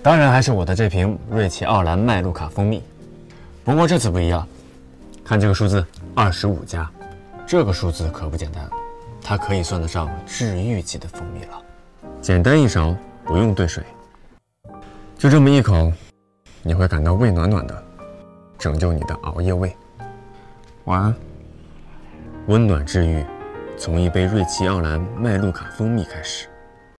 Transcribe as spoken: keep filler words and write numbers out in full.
当然还是我的这瓶瑞奇奥兰麦露卡蜂蜜。不过这次不一样，看这个数字二十五加，这个数字可不简单，它可以算得上治愈级的蜂蜜了。简单一勺，不用兑水，就这么一口，你会感到胃暖暖的，拯救你的熬夜胃。晚安。温暖治愈，从一杯瑞奇奥兰麦露卡蜂蜜开始。